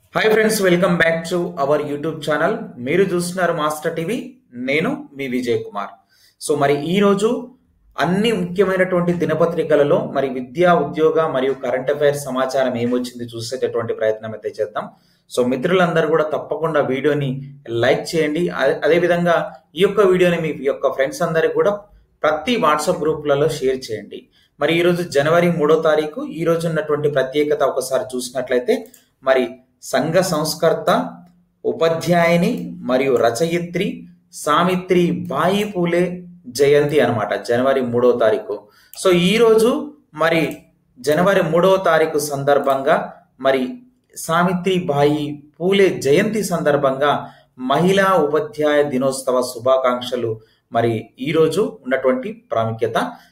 Hi friends, welcome back to our YouTube channel. మీరు చూస్తున్నారు master TV. నేను మీ విజయ్ కుమార్. మరి ఈ రోజు అన్ని ముఖ్యమైనటువంటి దినపత్రికలలో విద్యా ఉద్యోగ మరియు కరెంట్ అఫైర్స్ సమాచారం ఏమొచ్చింది చూసేటటువంటి ప్రయత్నం అయితే చేద్దాం. మిత్రులందరూ కూడా తప్పకుండా వీడియోని లైక్ చేయండి. అదేవిధంగా ఈ యొక్క వీడియోని మీ యొక్క ఫ్రెండ్స్ అందరికి కూడా ప్రతి వాట్సాప్ గ్రూప్లలో షేర్ చేయండి. ఈ రోజు జనవరి 3వ తారీఖు. ఈ రోజు ఉన్నటువంటి ప్రత్యేకత ఒకసారి చూసినట్లయితే సంఘ సంస్కర్త, ఉపాధ్యాయుని మరియు రచయిత్రి సావిత్రి బాయి పూలే జయంతి అన్నమాట, జనవరి 3వ తారీఖు. ఈ రోజు జనవరి 3వ తారీఖు సందర్భంగా సావిత్రి బాయి పూలే జయంతి సందర్భంగా మహిళా ఉపాధ్యాయ దినోత్సవ శుభాకాంక్షలు. ఈ రోజు ఉన్నటువంటి ప్రాముఖ్యత.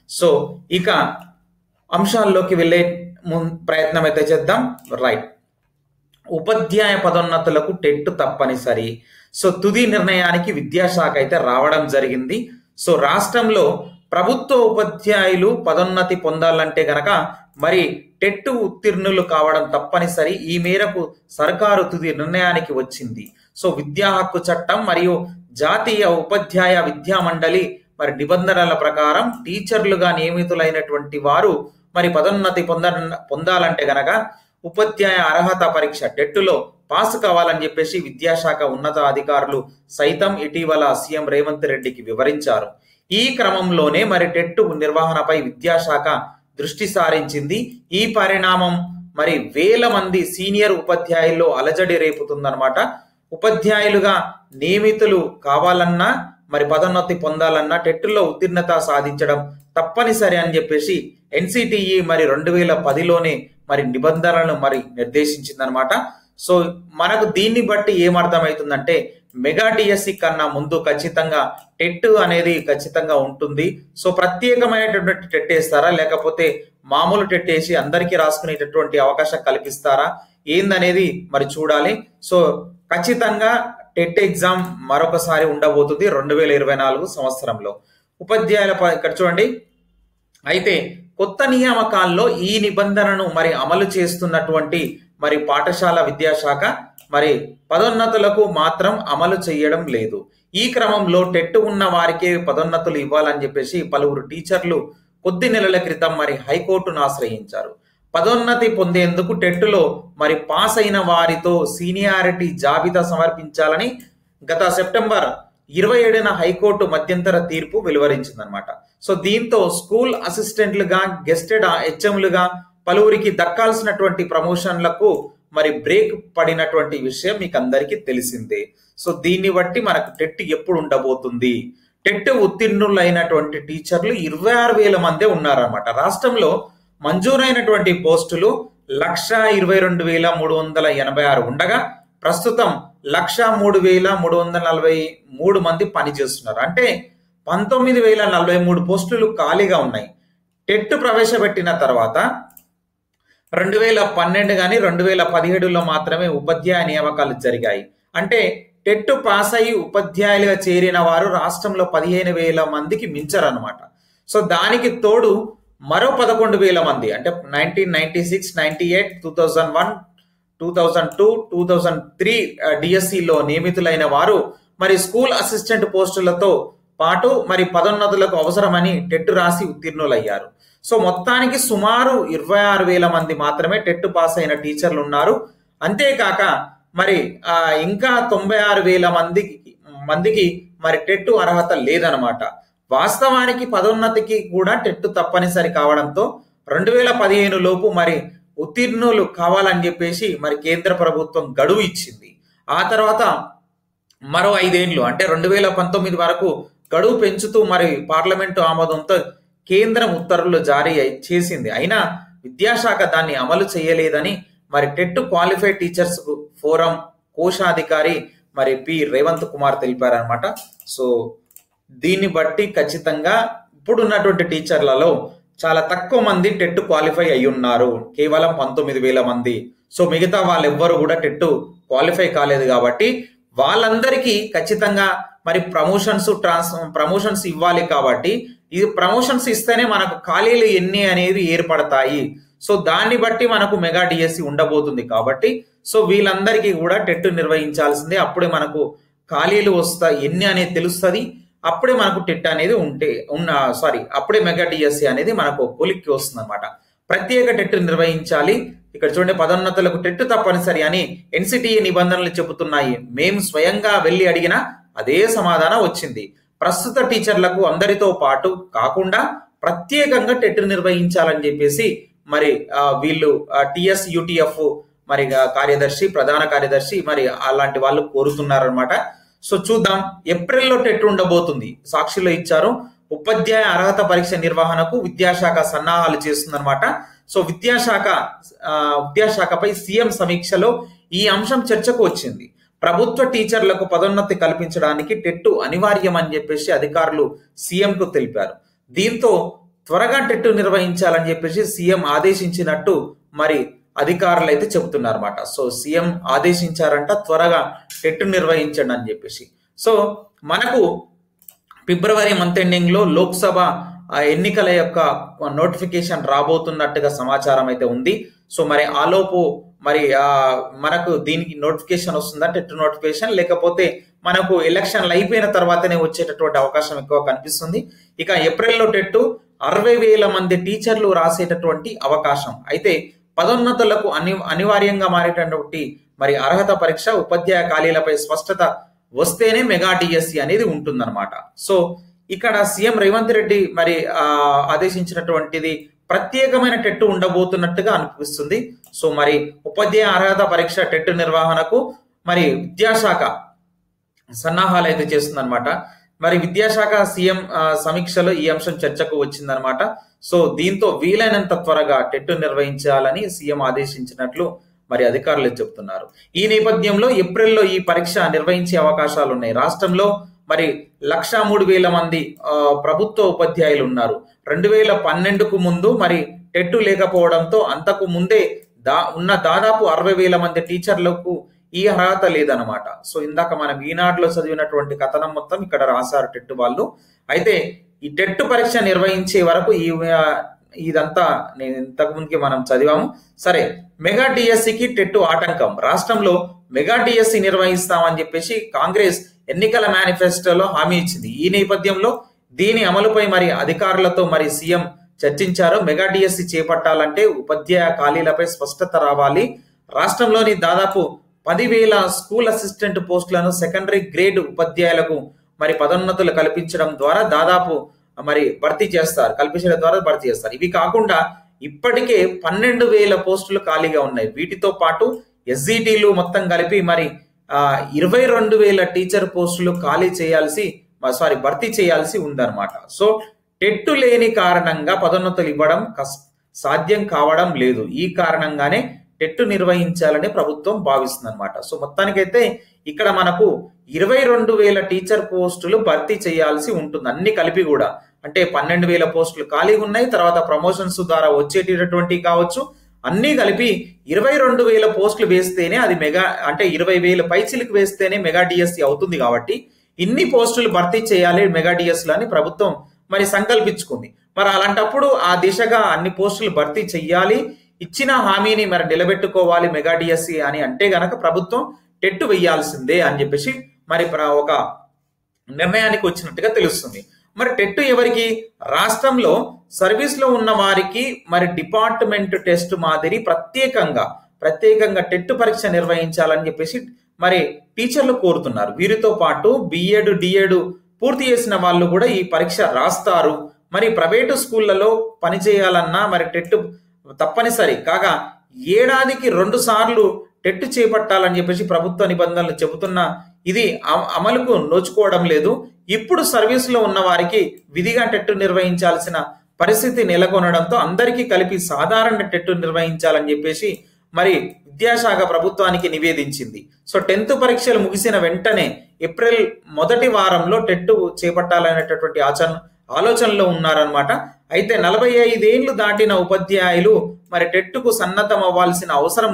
ఇక అంశాల్లోకి వెళ్ళే ప్రయత్నం అయితే చేద్దాం. రైట్, ఉపాధ్యాయ పదోన్నతులకు టెట్ తప్పనిసరి. తుది నిర్ణయానికి విద్యాశాఖ అయితే రావడం జరిగింది. రాష్ట్రంలో ప్రభుత్వ ఉపాధ్యాయులు పదోన్నతి పొందాలంటే గనక టెట్ ఉత్తీర్ణులు కావడం తప్పనిసరి. ఈ మేరకు సర్కారు తుది నిర్ణయానికి వచ్చింది. విద్యా హక్కు చట్టం మరియు జాతీయ ఉపాధ్యాయ విద్యా మండలి నిబంధనల ప్రకారం టీచర్లుగా నియమితులైనటువంటి వారు పదోన్నతి పొందాలంటే గనక ఉపాధ్యాయ అర్హత పరీక్ష టెట్లో పాస్ కావాలని చెప్పేసి విద్యాశాఖ ఉన్నత అధికారులు సైతం ఇటీవల సీఎం రేవంత్ రెడ్డికి వివరించారు. ఈ క్రమంలోనే టెట్ నిర్వహణపై విద్యాశాఖ దృష్టి సారించింది. ఈ పరిణామం వేల మంది సీనియర్ ఉపాధ్యాయుల్లో అలజడి రేపుతుందన్నమాట. ఉపాధ్యాయులుగా నియమితులు కావాలన్నా పదోన్నతి పొందాలన్నా టెట్లో ఉత్తీర్ణత సాధించడం తప్పనిసరి అని చెప్పేసి ఎన్సిటిఈ 2010లోనే నిబంధనలను నిర్దేశించిందనమాట. మనకు దీన్ని బట్టి ఏమర్థమవుతుందంటే మెగా డిఎస్సి కన్నా ముందు ఖచ్చితంగా టెట్ అనేది ఖచ్చితంగా ఉంటుంది. ప్రత్యేకమైనటువంటి టెట్ వేస్తారా, లేకపోతే మామూలు టెట్ వేసి అందరికీ రాసుకునేటటువంటి అవకాశం కల్పిస్తారా ఏందనేది చూడాలి. ఖచ్చితంగా టెట్ ఎగ్జామ్ మరొకసారి ఉండబోతుంది 2024 సంవత్సరంలో. ఉపాధ్యాయుల ఇక్కడ చూడండి, అయితే కొత్త నియామకాల్లో ఈ నిబంధనను అమలు చేస్తున్నటువంటి పాఠశాల విద్యాశాఖ పదోన్నతులకు మాత్రం అమలు చేయడం లేదు. ఈ క్రమంలో టెట్ ఉన్న వారికే పదోన్నతులు ఇవ్వాలని చెప్పేసి పలువురు టీచర్లు కొద్ది నెలల క్రితం హైకోర్టును ఆశ్రయించారు. పదోన్నతి పొందేందుకు టెట్లో పాస్ అయిన వారితో సీనియారిటీ జాబితా సమర్పించాలని గత సెప్టెంబర్ 27న హైకోర్టు మధ్యంతర తీర్పు వెలువరించిందనమాట. దీంతో స్కూల్ అసిస్టెంట్లుగా, గెస్టెడ్ హెచ్ఎంలుగా పలువురికి దక్కాల్సినటువంటి ప్రమోషన్లకు బ్రేక్ పడినటువంటి విషయం మీకు అందరికీ తెలిసిందే. దీన్ని బట్టి మనకు టెట్ ఎప్పుడు ఉండబోతుంది? టెట్ ఉత్తీర్ణులైనటువంటి టీచర్లు 26,000 మందే ఉన్నారన్నమాట. రాష్ట్రంలో మంజూరైనటువంటి పోస్టులు 1,22,386 ఉండగా ప్రస్తుతం 1,03,343 మంది పనిచేస్తున్నారు. అంటే 19,043 పోస్టులు ఖాళీగా ఉన్నాయి. టెట్ ప్రవేశపెట్టిన తర్వాత 2012 కానీ 2017లో మాత్రమే ఉపాధ్యాయ నియామకాలు జరిగాయి. అంటే టెట్ పాస్ అయ్యి ఉపాధ్యాయులుగా చేరిన వారు రాష్ట్రంలో 15,000 మందికి మించరన్నమాట. దానికి తోడు మరో 11,000 మంది, అంటే 1996, 98, 2001, 2002, 2003 డిఎస్సిలో నియమితులైన వారు స్కూల్ అసిస్టెంట్ పోస్టులతో పాటు పదోన్నతులకు అవసరమని టెట్ రాసి ఉత్తీర్ణులయ్యారు. మొత్తానికి సుమారు 26,000 మంది మాత్రమే టెట్ పాస్ అయిన టీచర్లు ఉన్నారు. అంతేకాక ఇంకా 96,000 మందికి టెట్ అర్హత లేదనమాట. వాస్తవానికి పదోన్నతికి కూడా టెట్ తప్పనిసరి కావడంతో 2015 లోపు ఉత్తీర్ణులు కావాలని చెప్పేసి కేంద్ర ప్రభుత్వం గడువు ఇచ్చింది. ఆ తర్వాత మరో 5 ఏళ్ళు, అంటే 2019 వరకు గడువు పెంచుతూ పార్లమెంటు ఆమోదంతో కేంద్రం ఉత్తర్వులు జారీ చేసింది. అయినా విద్యాశాఖ దాన్ని అమలు చేయలేదని టెట్ క్వాలిఫైడ్ టీచర్స్ ఫోరం కోశాధికారి పి రేవంత్ కుమార్ తెలిపారనమాట. దీన్ని బట్టి ఖచ్చితంగా ఇప్పుడున్నటువంటి టీచర్లలో చాలా తక్కువ మంది టెట్ క్వాలిఫై అయి ఉన్నారు, కేవలం 19,000 మంది. మిగతా వాళ్ళెవ్వరు కూడా టెట్ క్వాలిఫై కాలేదు. కాబట్టి వాళ్ళందరికీ ఖచ్చితంగా ప్రమోషన్స్ ఇవ్వాలి. కాబట్టి ఈ ప్రమోషన్స్ ఇస్తేనే మనకు ఖాళీలు ఎన్ని అనేవి ఏర్పడతాయి. సో దాన్ని బట్టి మనకు మెగా డిఎస్సి ఉండబోతుంది కాబట్టి సో వీళ్ళందరికీ కూడా టెట్ నిర్వహించాల్సిందే. అప్పుడే మనకు ఖాళీలు వస్తాయి ఎన్ని అనేది తెలుస్తుంది. అప్పుడే మనకు టెట్ అనేది అప్పుడే మెగా డిఎస్సి అనేది మనకు కొలిక్కి వస్తుంది అనమాట. ప్రత్యేక టెట్ నిర్వహించాలి. ఇక్కడ చూడండి, పదోన్నతులకు టెట్ తప్పనిసరి అని ఎన్సిటిఏ నిబంధనలు చెబుతున్నాయి. మేము స్వయంగా వెళ్ళి అడిగినా అదే సమాధానం వచ్చింది. ప్రస్తుత టీచర్లకు అందరితో పాటు కాకుండా ప్రత్యేకంగా టెట్ నిర్వహించాలని చెప్పేసి మరి వీళ్ళు టిఎస్ యూటీఎఫ్ మరి కార్యదర్శి, ప్రధాన కార్యదర్శి మరి అలాంటి వాళ్ళు కోరుతున్నారనమాట. సో చూద్దాం, ఏప్రిల్లో టెట్ ఉండబోతుంది. సాక్షిలో ఇచ్చారు. ఉపాధ్యాయ అర్హత పరీక్ష నిర్వహణకు విద్యాశాఖ సన్నాహాలు చేస్తుందన్నమాట. సో విద్యాశాఖపై సీఎం సమీక్షలో ఈ అంశం చర్చకు వచ్చింది. ప్రభుత్వ టీచర్లకు పదోన్నతి కల్పించడానికి టెట్ అనివార్యం అని చెప్పేసి అధికారులు సీఎంకు తెలిపారు. దీంతో త్వరగా టెట్ నిర్వహించాలని చెప్పేసి సీఎం ఆదేశించినట్టు మరి అధికారులు అయితే చెబుతున్నారన్నమాట. సో సీఎం ఆదేశించారంట త్వరగా టెట్ నిర్వహించండి అని చెప్పేసి. సో మనకు ఫిబ్రవరి మంత్ ఎండింగ్ లో లోక్సభ ఎన్నికల యొక్క నోటిఫికేషన్ రాబోతున్నట్టుగా సమాచారం అయితే ఉంది. సో మరి ఆలోపు మరి మనకు దీనికి నోటిఫికేషన్ వస్తుందా, టెట్ నోటిఫికేషన్, లేకపోతే మనకు ఎలక్షన్లు అయిపోయిన తర్వాతనే వచ్చేటటువంటి అవకాశం ఎక్కువ కనిపిస్తుంది. ఇక ఏప్రిల్లో టెట్ 60,000 మంది టీచర్లు రాసేటటువంటి అవకాశం అయితే పదోన్నతులకు అనివార్యంగా మారేటటువంటి మరి అర్హత పరీక్ష ఉపాధ్యాయ ఖాళీలపై స్పష్టత వస్తేనే మెగా డిఎస్సి అనేది ఉంటుందన్నమాట. సో ఇక్కడ సీఎం రేవంత్ రెడ్డి మరి ఆదేశించినటువంటిది ప్రత్యేకమైన టెట్ ఉండబోతున్నట్టుగా అనిపిస్తుంది. సో మరి ఉపాధ్యాయ అర్హత పరీక్ష టెట్ నిర్వహణకు మరి విద్యాశాఖ సన్నాహాలు అయితే చేస్తుందన్నమాట. మరి విద్యాశాఖ సీఎం సమీక్షలో ఈ అంశం చర్చకు వచ్చిందనమాట. సో దీంతో వీలైనంత త్వరగా టెట్ నిర్వహించాలని సీఎం ఆదేశించినట్లు మరి అధికారులు చెబుతున్నారు. ఈ నేపథ్యంలో ఏప్రిల్లో ఈ పరీక్ష నిర్వహించే అవకాశాలు ఉన్నాయి. రాష్ట్రంలో మరి 103,000 మంది ప్రభుత్వ ఉపాధ్యాయులు ఉన్నారు. 2012కు ముందు మరి టెట్ లేకపోవడంతో అంతకు ముందే ఉన్న దాదాపు 60,000 మంది టీచర్లకు ఈ అర్హత లేదనమాట. సో ఇందాక మనం ఈనాడులో చదివినటువంటి కథనం మొత్తం ఇక్కడ రాశారు టెట్ వాళ్ళు. అయితే ఈ టెట్ పరీక్ష నిర్వహించే వరకు ఇదంతా నేను ఇంతకు ముందుకి మనం చదివాము. సరే, మెగా డిఎస్సికి టెట్ ఆటంకం. రాష్ట్రంలో మెగా డిఎస్సి నిర్వహిస్తామని చెప్పేసి కాంగ్రెస్ ఎన్నికల మేనిఫెస్టోలో హామీ ఇచ్చింది. ఈ నేపథ్యంలో దీని అమలుపై మరి అధికారులతో మరి సీఎం చర్చించారు. మెగా డిఎస్సి చేపట్టాలంటే ఉపాధ్యాయ ఖాళీలపై స్పష్టత రావాలి. రాష్ట్రంలోని దాదాపు 10,000 స్కూల్ అసిస్టెంట్ పోస్టులను సెకండరీ గ్రేడ్ ఉపాధ్యాయులకు మరి పదోన్నతులు కల్పించడం ద్వారా దాదాపు మరి భర్తీ చేస్తారు. కల్పించడం ద్వారా భర్తీ చేస్తారు. ఇవి కాకుండా ఇప్పటికే 12,000 పోస్టులు ఖాళీగా ఉన్నాయి. వీటితో పాటు ఎస్జిటిలు మొత్తం కలిపి మరి 22,000 టీచర్ పోస్టులు భర్తీ చేయాల్సి ఉందన్నమాట. సో టెట్ లేని కారణంగా పదోన్నతులు ఇవ్వడం సాధ్యం కావడం లేదు. ఈ కారణంగానే టెట్ నిర్వహించాలని ప్రభుత్వం భావిస్తుంది అనమాట. సో మొత్తానికైతే ఇక్కడ మనకు 22,000 టీచర్ పోస్టులు భర్తీ చేయాల్సి ఉంటుంది. అన్ని కలిపి కూడా అంటే 12,000 పోస్టులు ఖాళీగా ఉన్నాయి. తర్వాత ప్రమోషన్స్ ద్వారా వచ్చేటటువంటి కావచ్చు, అన్ని కలిపి 22,000 పోస్టులు వేస్తేనే అది మెగా, అంటే 20,000 పైచిలకు వేస్తేనే మెగా డిఎస్సి అవుతుంది. కాబట్టి ఇన్ని పోస్టులు భర్తీ చేయాలి మెగా డిఎస్సి అని ప్రభుత్వం మరి సంకల్పించుకుంది. మరి అలాంటప్పుడు ఆ దిశగా అన్ని పోస్టులు భర్తీ చెయ్యాలి, ఇచ్చిన హామీని మరి నిలబెట్టుకోవాలి మెగా డిఎస్సి అని అంటే గనక ప్రభుత్వం టెట్ వేయాల్సిందే అని చెప్పేసి మరి ఒక నిర్ణయానికి వచ్చినట్టుగా తెలుస్తుంది. మరి టెట్ ఎవరికి? రాష్ట్రంలో సర్వీస్ లో ఉన్న వారికి మరి డిపార్ట్మెంట్ టెస్ట్ మాదిరి ప్రత్యేకంగా టెట్ పరీక్ష నిర్వహించాలని చెప్పేసి మరి టీచర్లు కోరుతున్నారు. వీరితో పాటు బిఎడ్ డిఎడ్ పూర్తి చేసిన వాళ్ళు కూడా ఈ పరీక్ష రాస్తారు. మరి ప్రైవేటు స్కూళ్లలో పనిచేయాలన్నా మరి టెట్ తప్పనిసరి కాగా ఏడాదికి 2 సార్లు టెట్ చేపట్టాలని చెప్పేసి ప్రభుత్వ నిబంధనలు చెబుతున్నా ఇది అమలుకు నోచుకోవడం లేదు. ఇప్పుడు సర్వీసులో ఉన్న వారికి విధిగా టెట్ నిర్వహించాల్సిన పరిస్థితి నెలకొనడంతో అందరికీ కలిపి సాధారణ టెట్ నిర్వహించాలని చెప్పేసి మరి విద్యాశాఖ ప్రభుత్వానికి నివేదించింది. సో 10th పరీక్షలు ముగిసిన వెంటనే ఏప్రిల్ మొదటి వారంలో టెట్ చేపట్టాలనేటటువంటి ఆలోచనలో ఉన్నారనమాట. అయితే 45 ఏళ్లు దాటిన ఉపాధ్యాయులు మరి టెట్కు సన్నద్ధం అవ్వాల్సిన అవసరం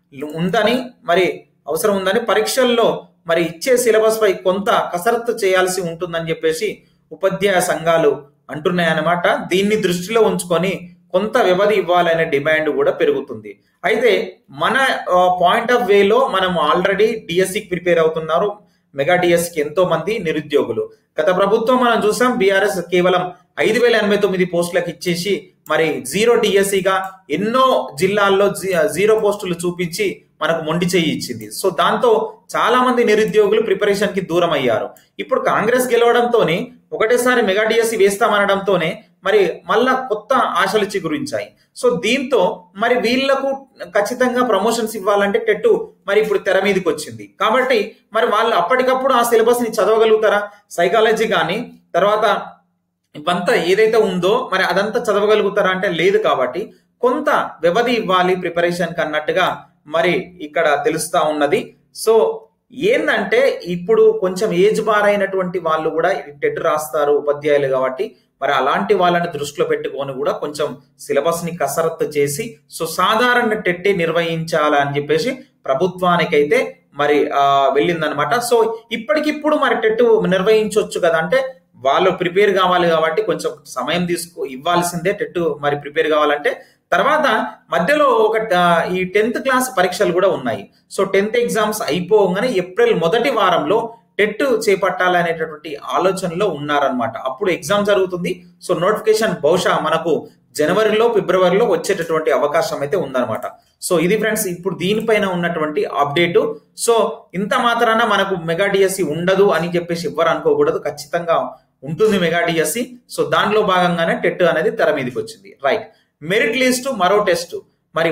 ఉందని పరీక్షల్లో మరి ఇచ్చే సిలబస్ పై కొంత కసరత్తు చేయాల్సి ఉంటుందని చెప్పేసి ఉపాధ్యాయ సంఘాలు అంటున్నాయన్నమాట. దీన్ని దృష్టిలో ఉంచుకొని కొంత వ్యవధి ఇవ్వాలనే డిమాండ్ కూడా పెరుగుతుంది. అయితే మన పాయింట్ ఆఫ్ వేలో మనం ఆల్రెడీ డిఎస్సికి ప్రిపేర్ అవుతున్నారు. మెగా డిఎస్సికి ఎంతో మంది నిరుద్యోగులు. గత ప్రభుత్వం మనం చూసాం, బీఆర్ఎస్ కేవలం 5,089 పోస్టులకు ఇచ్చేసి మరి జీరో డిఎస్సిగా ఎన్నో జిల్లాల్లో జీరో పోస్టులు చూపించి మనకు మొండి చెయ్యి ఇచ్చింది. సో దాంతో చాలా మంది నిరుద్యోగులు ప్రిపరేషన్ కి దూరం అయ్యారు. ఇప్పుడు కాంగ్రెస్ గెలవడంతోనే ఒకటేసారి మెగా డిఎస్సి వేస్తామనడంతోనే మరి మళ్ళా కొత్త ఆశలు చిగురించాయి. సో దీంతో మరి వీళ్లకు ఖచ్చితంగా ప్రమోషన్స్ ఇవ్వాలంటే టెట్ మరి ఇప్పుడు తెర మీదకి వచ్చింది. కాబట్టి మరి వాళ్ళు అప్పటికప్పుడు ఆ సిలబస్ ని చదవగలుగుతారా? సైకాలజీ కానీ తర్వాత ఇవంతా ఏదైతే ఉందో మరి అదంతా చదవగలుగుతారా అంటే లేదు. కాబట్టి కొంత వ్యవధి ఇవ్వాలి ప్రిపరేషన్ కి అన్నట్టుగా మరి ఇక్కడ తెలుస్తా ఉన్నది. సో ఏందంటే ఇప్పుడు కొంచెం ఏజ్ బార్ అయినటువంటి వాళ్ళు కూడా టెట్ రాస్తారు ఉపాధ్యాయులు కాబట్టి మరి అలాంటి వాళ్ళని దృష్టిలో పెట్టుకొని కూడా కొంచెం సిలబస్ ని కసరత్తు చేసి సో సాధారణ టెట్టే నిర్వహించాలని చెప్పేసి ప్రభుత్వానికైతే మరి వెళ్ళిందనమాట. సో ఇప్పటికిప్పుడు మరి టెట్ నిర్వహించవచ్చు కదా అంటే వాళ్ళు ప్రిపేర్ కావాలి కాబట్టి కొంచెం సమయం ఇవ్వాల్సిందే టెట్ మరి ప్రిపేర్ కావాలంటే. తర్వాత మధ్యలో ఒక ఈ 10th క్లాస్ పరీక్షలు కూడా ఉన్నాయి. సో 10th ఎగ్జామ్స్ అయిపోగానే ఏప్రిల్ మొదటి వారంలో టెట్ చేపట్టాలనేటటువంటి ఆలోచనలో ఉన్నారనమాట. అప్పుడు ఎగ్జామ్ జరుగుతుంది. సో నోటిఫికేషన్ బహుశా మనకు జనవరిలో ఫిబ్రవరిలో వచ్చేటటువంటి అవకాశం అయితే ఉందన్నమాట. సో ఇది ఫ్రెండ్స్ ఇప్పుడు దీనిపైన ఉన్నటువంటి అప్డేటు. సో ఇంత మాత్రాన మనకు మెగా డిఎస్సి ఉండదు అని చెప్పేసి ఎవ్వరు అనుకోకూడదు, ఖచ్చితంగా ఉంటుంది మెగా డిఎస్సి. సో దానిలో భాగంగానే టెట్ అనేది తెర మీదకి వచ్చింది. రైట్, మెరిట్ లిస్ట్ మరో టెస్ట్ మరి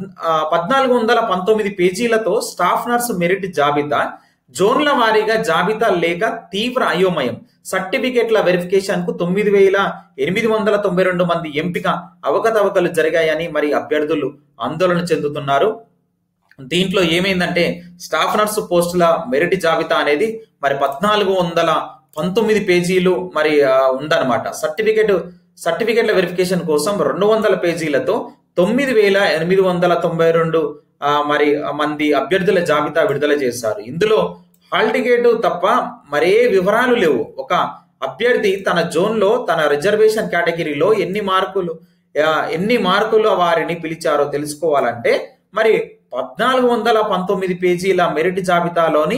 1419 పేజీలతో స్టాఫ్ నర్సు మెరిట్ జాబితా, జోన్ల వారీగా జాబితా లేక తీవ్ర అయోమయం, సర్టిఫికెట్ల వెరిఫికేషన్ కు 9,892 మంది ఎంపిక, అవకతవకలు జరిగాయని మరి అభ్యర్థులు ఆందోళన చెందుతున్నారు. దీంట్లో ఏమైందంటే స్టాఫ్ నర్సు పోస్టుల మెరిట్ జాబితా అనేది మరి 1419 పేజీలు మరి ఉందన్నమాట. సర్టిఫికెట్ల వెరిఫికేషన్ కోసం 200 పేజీలతో 9,892 మరి మంది అభ్యర్థుల జాబితా విడుదల చేశారు. ఇందులో హాల్ టికెట్ తప్ప మరే వివరాలు లేవు. ఒక అభ్యర్థి తన జోన్ లో తన రిజర్వేషన్ కేటగిరీలో ఎన్ని మార్కులు వారిని పిలిచారో తెలుసుకోవాలంటే మరి 1419 పేజీల మెరిట్ జాబితాలోని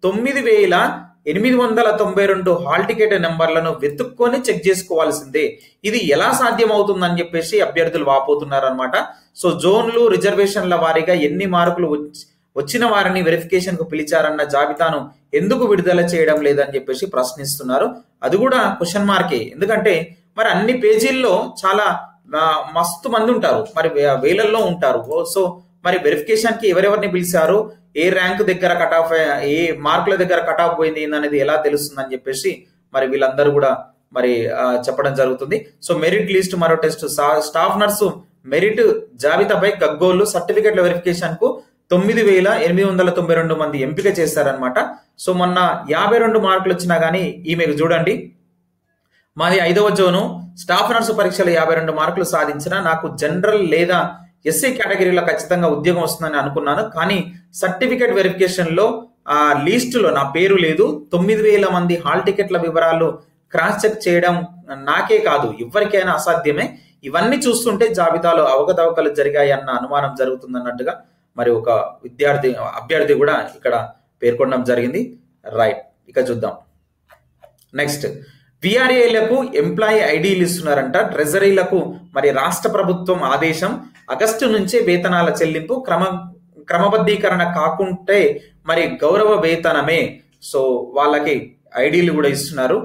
9,892 హాల్ టికెట్ నెంబర్లను వెతుక్కొని చెక్ చేసుకోవాల్సిందే. ఇది ఎలా సాధ్యం అవుతుందని చెప్పేసి అభ్యర్థులు వాపోతున్నారు అనమాట. సో జోన్లు రిజర్వేషన్ల వారీగా ఎన్ని మార్కులు వచ్చిన వారిని వెరిఫికేషన్ కు పిలిచారన్న జాబితాను ఎందుకు విడుదల చేయడం లేదని చెప్పేసి ప్రశ్నిస్తున్నారు. అది కూడా క్వశ్చన్ మార్కే. ఎందుకంటే మరి అన్ని పేజీల్లో చాలా మస్తు మంది ఉంటారు, మరి వేలల్లో ఉంటారు. సో మరి వెరిఫికేషన్ కి ఎవరెవరిని పిలిచారు, ఏ ర్యాంక్ దగ్గర కట్ ఆఫ్, ఏ మార్కుల దగ్గర కట్ ఆఫ్ పోయింది అనేది ఎలా తెలుస్తుందని చెప్పేసి మరి వీళ్ళందరూ కూడా మరి చెప్పడం జరుగుతుంది. సో మెరిట్ లిస్ట్ మరో టెస్ట్, స్టాఫ్ నర్సు మెరిట్ జాబితాపై గగ్గోలు, సర్టిఫికెట్ల వెరిఫికేషన్ కు 9,892 మంది ఎంపిక చేశారనమాట. సో మొన్న 52 మార్కులు వచ్చినా గానీ ఈమెకు చూడండి, మాది 5వ జోను, స్టాఫ్ నర్సు పరీక్షలు 52 మార్కులు సాధించిన, నాకు జనరల్ లేదా ఎస్సీ కేటగిరీలో ఖచ్చితంగా ఉద్యోగం వస్తుందని అనుకున్నాను. కానీ సర్టిఫికెట్ వెరిఫికేషన్ లో లిస్ట్ లో నా పేరు లేదు. 9,000 మంది హాల్ టికెట్ల వివరాలు క్రాస్ చెక్ చేయడం నాకే కాదు ఎవరికైనా అసాధ్యమే. ఇవన్నీ చూస్తుంటే జాబితాలో అవకతవకలు జరిగాయి అన్న అనుమానం జరుగుతుందన్నట్టుగా మరి ఒక అభ్యర్థి కూడా ఇక్కడ పేర్కొనడం జరిగింది. రైట్, ఇక చూద్దాం నెక్స్ట్. విఆర్ఏలకు ఎంప్లాయీ ఐడీలు ఇస్తున్నారంట. ట్రెజరీలకు మరి రాష్ట్ర ప్రభుత్వం ఆదేశం, ఆగస్టు నుంచే వేతనాల చెల్లింపు క్రమబద్ధీకరణ కాకుంటే మరి గౌరవ వేతనమే. సో వాళ్ళకి ఐడీలు కూడా ఇస్తున్నారు.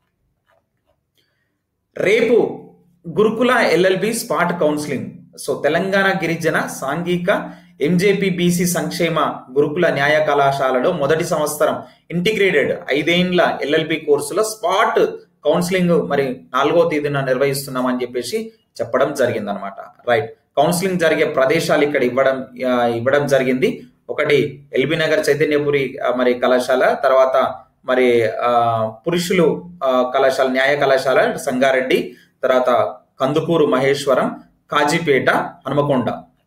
రేపు గురుకుల LLB spot counselling. So Telangana గిరిజన సాంఘిక ఎంజేపీ బీసీ సంక్షేమ గురుకుల న్యాయ కళాశాలలో మొదటి సంవత్సరం ఇంటిగ్రేటెడ్ 5 ఏళ్ల ఎల్ఎల్బి కోర్సులో స్పాట్ కౌన్సిలింగ్ మరి 4వ తేదీన నిర్వహిస్తున్నామని చెప్పేసి చెప్పడం జరిగింది అనమాట. రైట్, కౌన్సిలింగ్ జరిగే ప్రదేశాలు ఇక్కడ ఇవ్వడం జరిగింది. ఒకటి ఎల్బీ నగర్ చైతన్యపురి మరి కళాశాల, తర్వాత మరి పురుషులు కళాశాల న్యాయ కళాశాల సంగారెడ్డి, తర్వాత కందుకూరు మహేశ్వరం, కాజీపేట, హనుమకొండ.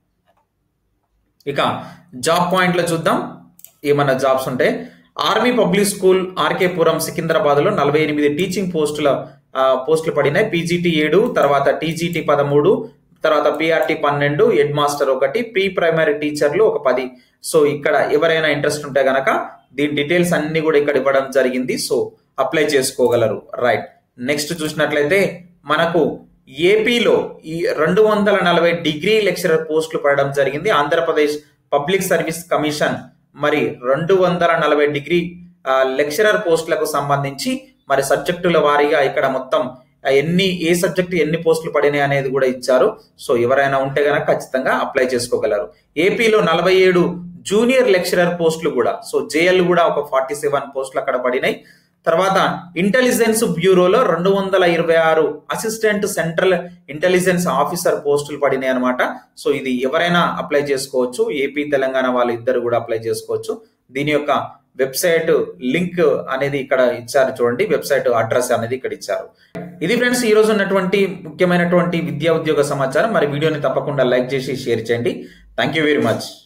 ఇక జాబ్ పాయింట్లో చూద్దాం ఏమన్నా జాబ్స్ ఉంటే. Army public school RK Puram Secunderabad లో 48 టీచింగ్ పోస్టులు పడినాయి. పీజీటీ 7, తర్వాత టీజీటీ 13, తర్వాత PRT 12, head master 1, pre primary టీచర్లు ఒక 10. సో ఇక్కడ ఎవరైనా ఇంట్రెస్ట్ ఉంటే గనక దీని డీటెయిల్స్ అన్ని కూడా ఇక్కడ ఇవ్వడం జరిగింది. సో అప్లై చేసుకోగలరు. రైట్. నెక్స్ట్ చూసినట్లయితే మనకు ఏపీలో ఈ 240 డిగ్రీ లెక్చరర్ పోస్టులు పడడం జరిగింది. ఆంధ్రప్రదేశ్ పబ్లిక్ సర్వీస్ కమిషన్ మరి 240 డిగ్రీ లెక్చరర్ పోస్టులకు సంబంధించి మరి సబ్జెక్టుల వారీగా ఇక్కడ మొత్తం ఏ సబ్జెక్టు ఎన్ని పోస్టులు పడినాయి అనేది కూడా ఇచ్చారు. సో ఎవరైనా ఉంటే గనక ఖచ్చితంగా అప్లై చేసుకోగలరు. ఏపీలో 47 జూనియర్ లెక్చరర్ పోస్టులు కూడా, సో జేఎల్ కూడా ఒక 47 పోస్టులు అక్కడ పడినాయి. తర్వాత ఇంటెలిజెన్స్ బ్యూరోలో 226 అసిస్టెంట్ సెంట్రల్ ఇంటెలిజెన్స్ ఆఫీసర్ పోస్టులు పడినాయి అనమాట. సో ఇది ఎవరైనా అప్లై చేసుకోవచ్చు. ఏపీ తెలంగాణ వాళ్ళు ఇద్దరు కూడా అప్లై చేసుకోవచ్చు. దీని యొక్క వెబ్సైట్ లింక్ అనేది ఇక్కడ ఇచ్చారు చూడండి. వెబ్సైట్ అడ్రస్ అనేది ఇక్కడ ఇచ్చారు. ఇది ఫ్రెండ్స్ ఈ రోజు ఉన్నటువంటి ముఖ్యమైనటువంటి విద్యా ఉద్యోగ సమాచారం. మరి వీడియోని తప్పకుండా లైక్ చేసి షేర్ చేయండి. Thank you very much.